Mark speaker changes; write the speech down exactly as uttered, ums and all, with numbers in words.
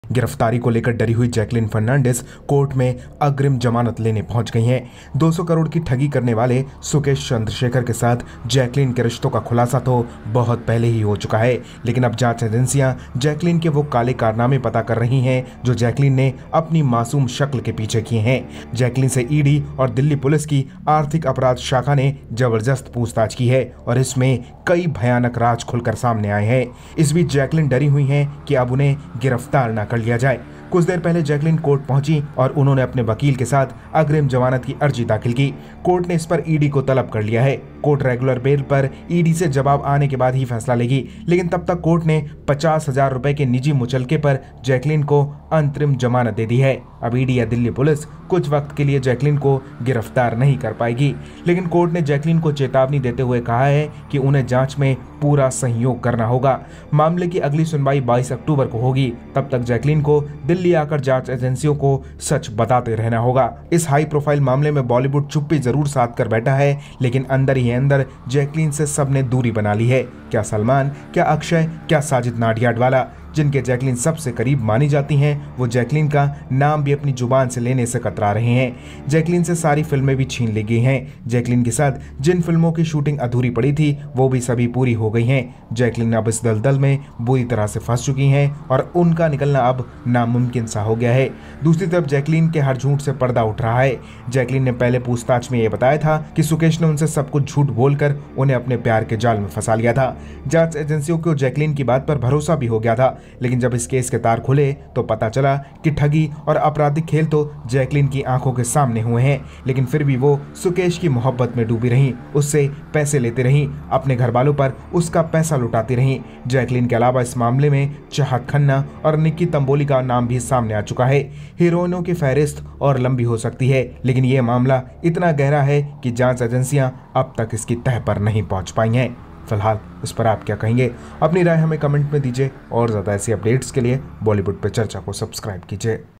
Speaker 1: गिरफ्तारी को लेकर डरी हुई जैकलीन फर्नांडिस कोर्ट में अग्रिम जमानत लेने पहुंच गई हैं। दो सौ करोड़ की ठगी करने वाले सुकेश चंद्रशेखर के साथ जैकलीन के रिश्तों का खुलासा तो बहुत पहले ही हो चुका है, लेकिन अब जांच एजेंसियां जैकलीन के वो काले कारनामे पता कर रही हैं जो जैकलीन ने अपनी मासूम शक्ल के पीछे किए हैं। जैकलीन से ईडी और दिल्ली पुलिस की आर्थिक अपराध शाखा ने जबरदस्त पूछताछ की है और इसमें कई भयानक राज खुलकर सामने आए हैं। इस बीच जैकलीन डरी हुई हैं कि अब उन्हें गिरफ्तार न कर लिया जाए। कुछ देर पहले जैकलीन कोर्ट पहुंची और उन्होंने अपने वकील के साथ अग्रिम जमानत की अर्जी दाखिल की। कोर्ट ने इस पर ईडी को तलब कर लिया है। कोर्ट रेगुलर बेल पर ईडी से जवाब आने के बाद ही फैसला लेगी, लेकिन तब तक कोर्ट ने पचास हजार रुपए के निजी मुचलके पर जैकलीन को अंतरिम जमानत दे दी है। अब ईडी या दिल्ली पुलिस कुछ वक्त के लिए जैकलीन को गिरफ्तार नहीं कर पाएगी, लेकिन कोर्ट ने जैकलीन को चेतावनी देते हुए कहा है कि उन्हें जांच में पूरा सहयोग करना होगा। मामले की अगली सुनवाई बाईस अक्टूबर को होगी। तब तक जैकलीन को दिल्ली आकर जांच एजेंसियों को सच बताते रहना होगा। इस हाई प्रोफाइल मामले में बॉलीवुड चुप्पी जरूर साध कर बैठा है, लेकिन अंदर ही अंदर जैकलीन से सबने दूरी बना ली है। क्या सलमान, क्या अक्षय, क्या साजिद नाडियाडवाला, जिनके जैकलीन सबसे करीब मानी जाती हैं, वो जैकलीन का नाम भी अपनी जुबान से लेने से कतरा रहे हैं। जैकलीन से सारी फिल्में भी छीन ली गई हैं। जैकलीन के साथ जिन फिल्मों की शूटिंग अधूरी पड़ी थी वो भी सभी पूरी हो गई हैं। जैकलीन अब इस दलदल में बुरी तरह से फंस चुकी हैं और उनका निकलना अब नामुमकिन सा हो गया है। दूसरी तरफ जैकलीन के हर झूठ से पर्दा उठ रहा है। जैकलीन ने पहले पूछताछ में ये बताया था कि सुकेश ने उनसे सब कुछ झूठ बोलकर उन्हें अपने प्यार के जाल में फंसा लिया था। जांच एजेंसियों को जैकलीन की बात पर भरोसा भी हो गया था, लेकिन जब इस केस के तार खुले तो पता चला कि ठगी और आपराधिक खेल तो जैकलीन की आंखों के सामने हुए हैं, लेकिन फिर भी वो सुकेश की मोहब्बत में डूबी रहीं, उससे पैसे लेती रहीं, अपने घर वालों पर उसका पैसा लुटाती रहीं। जैकलीन के अलावा इस मामले में चाहत खन्ना और निक्की तंबोली का नाम भी सामने आ चुका है। हीरोइनों की फहरिस्त और लंबी हो सकती है, लेकिन यह मामला इतना गहरा है कि जांच एजेंसियां अब तक इसकी तह पर नहीं पहुंच पाई हैं। फिलहाल इस पर आप क्या कहेंगे? अपनी राय हमें कमेंट में दीजिए और ज़्यादा ऐसी अपडेट्स के लिए बॉलीवुड पे चर्चा को सब्सक्राइब कीजिए।